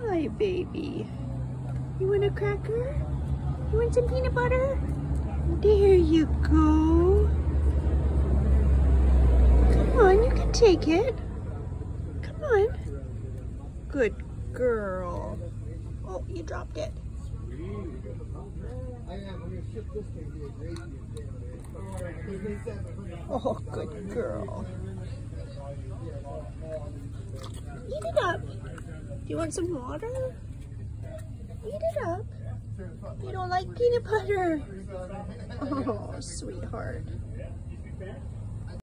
Hi, baby. You want a cracker? You want some peanut butter? There you go. Come on, you can take it. Come on. Good girl. Oh, you dropped it. Oh, good girl. Eat it up. Do you want some water? Eat it up. You don't like peanut butter. Oh, sweetheart.